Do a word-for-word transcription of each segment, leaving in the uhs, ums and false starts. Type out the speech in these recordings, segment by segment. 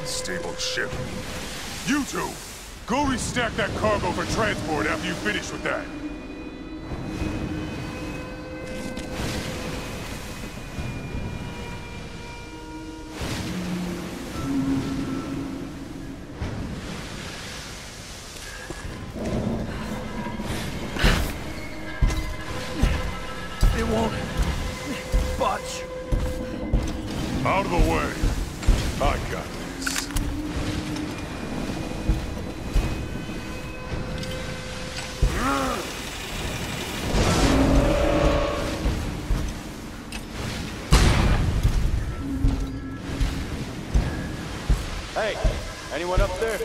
unstable ship. You two, go restack that cargo for transport after you finish with that. It won't budge. Out of the way. I got this. Hey, anyone up there?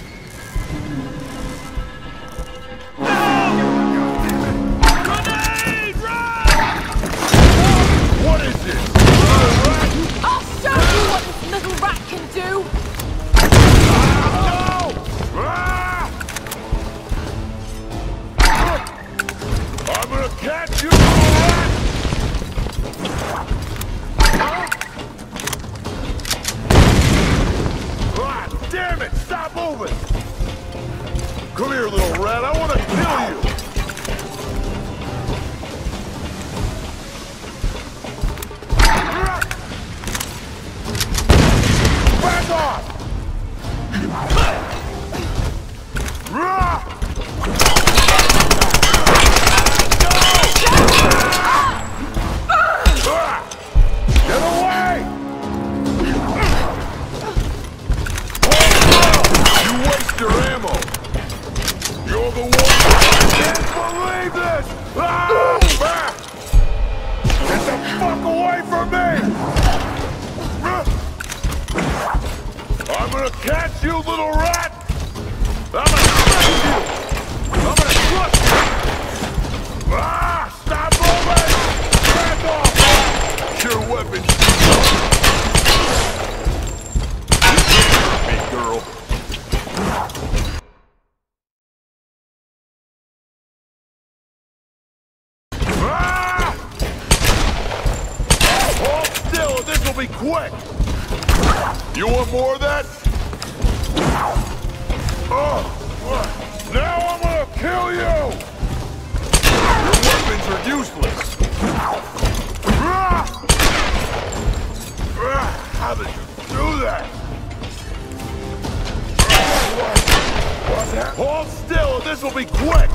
What is this? I'll show you what this little rat can do! I'm gonna catch you, rat! Ah, damn it! Stop moving! Come here, little rat. I want to kill you! Back off! Get away! You waste your ammo! You're the one! I can't believe this! Ah! Ah! Get the fuck away from me! I'm gonna catch you, little rat! I'm gonna crush you! I'm gonna crush you! Ah! Stop moving! Back off! Your weapon! You can't hurt me, girl! Ah! Hold still, this will be quick! You want more of that? Oh! Now I'm gonna kill you! Your weapons are useless! How did you do that? What's that? Hold still, this will be quick!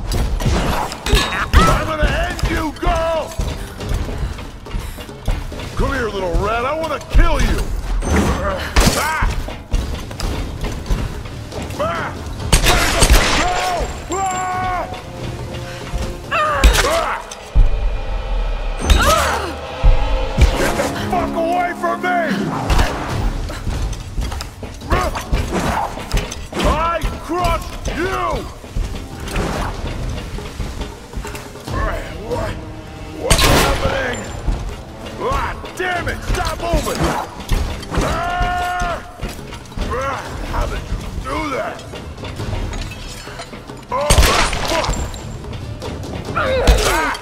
I'm gonna end you, girl! Come here, little rat, I wanna kill you! Ah! Ah! No! Ah! Ah! Get the fuck away from me! I crushed you! What? What's happening? Ah, damn it! Stop moving! Ah! Ah, how did you do that? Oh, fuck! Ah!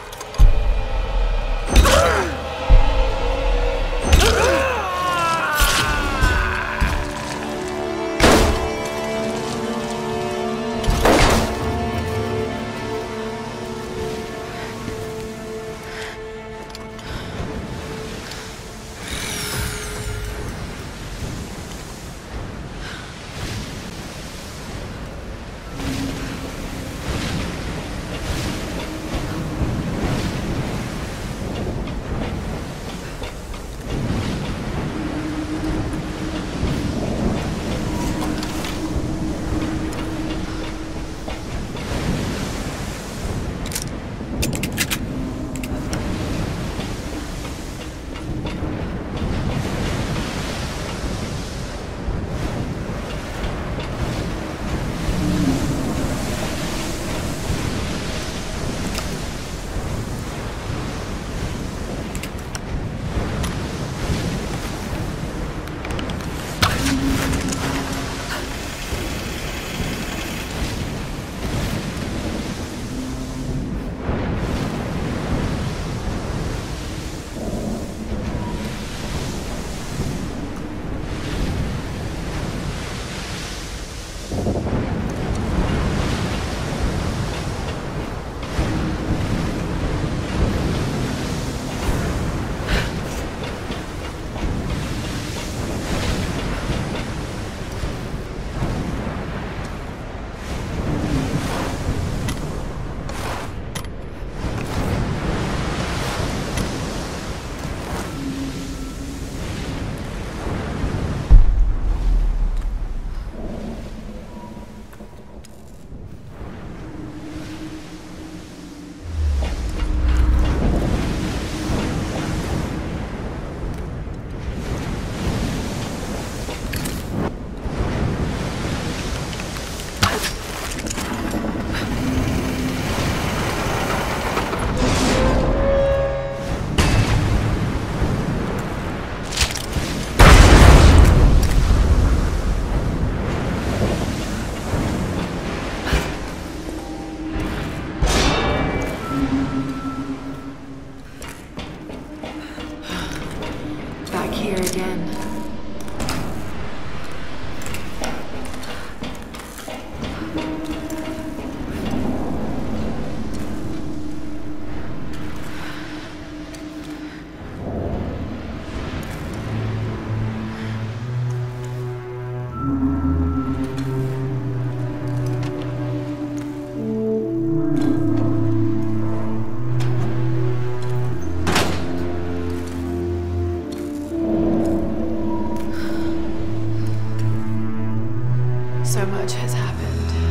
So much has happened.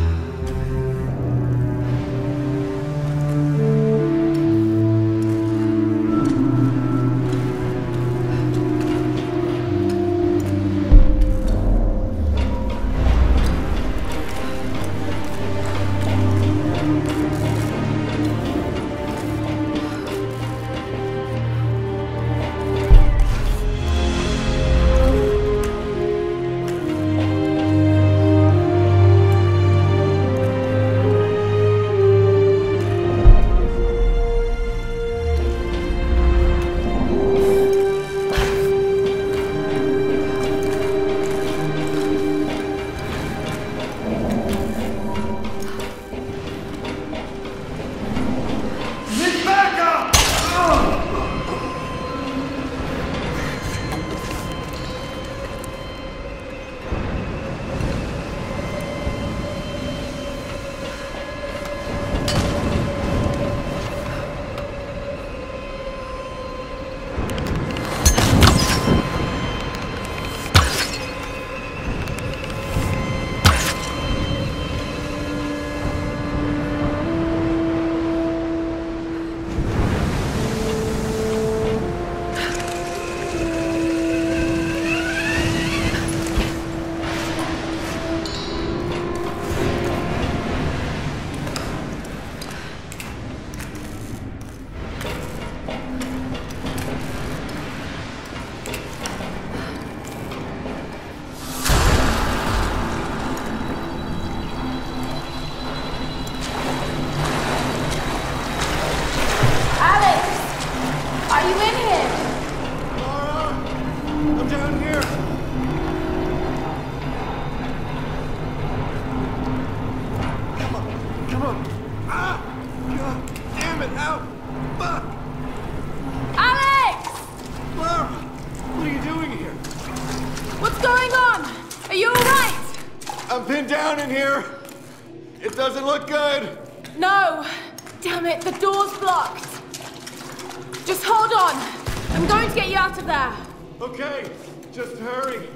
I'm pinned down in here. It doesn't look good. No. Damn it, the door's blocked. Just hold on. I'm going to get you out of there. Okay, just hurry.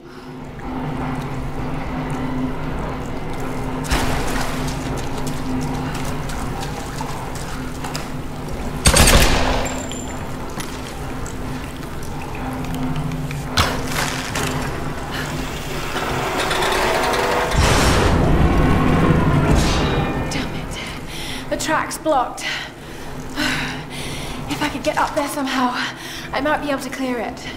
The track's blocked. If I could get up there somehow, I might be able to clear it.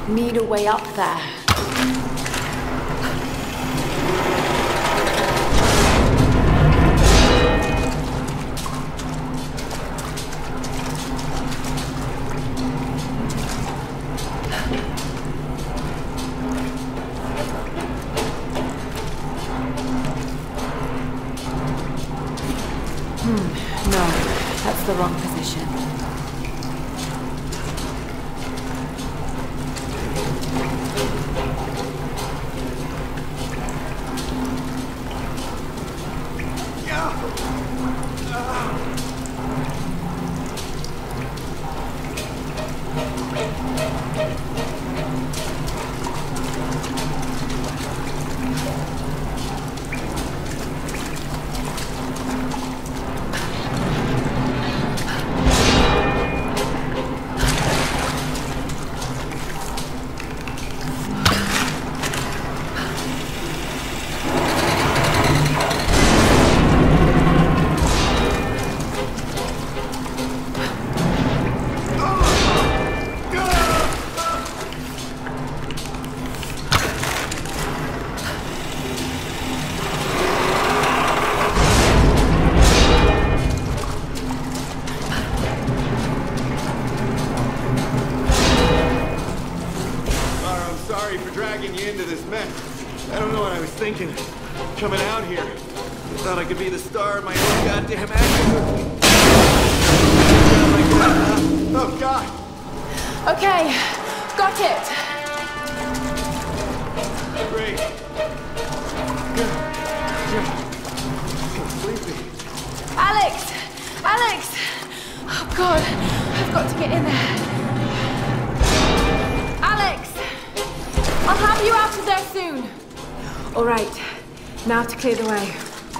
need a way up there. Hmm, no, that's the wrong position. Sorry for dragging you into this mess. I don't know what I was thinking. Coming out here. I thought I could be the star of my own goddamn action. Oh, God. Okay, got it. Great. I'm sleepy. Alex! Alex! Oh, God. I've got to get in there. Alex! I'll have you out of there soon. All right, now to clear the way.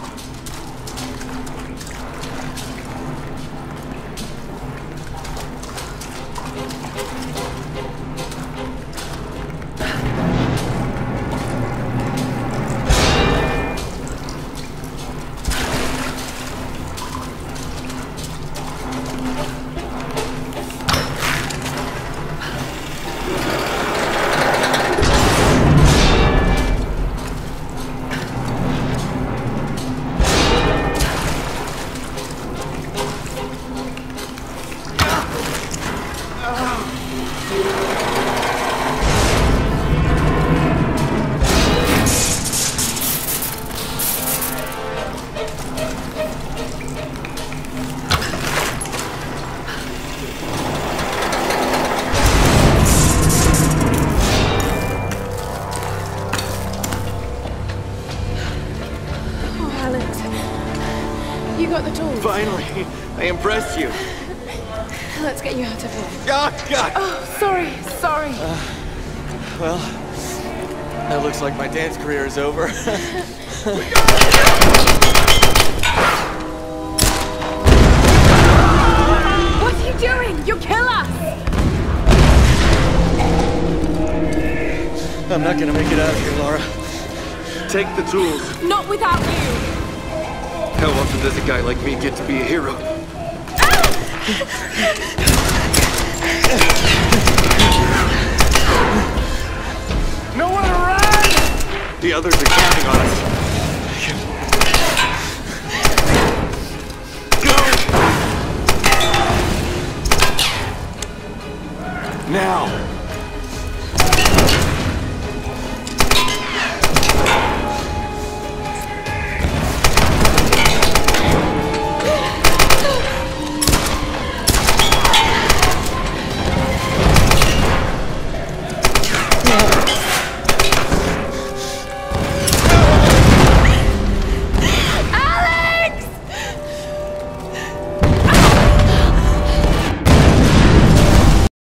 You got the tools. Finally, I impressed you. Let's get you out of here. Oh, God! Oh, sorry, sorry. Uh, well, that looks like my dance career is over. What are you doing? You'll kill us! I'm not gonna make it out of here, Laura. Take the tools. Not without you. How often does a guy like me get to be a hero? No one around! The others are counting on us. Go! Now!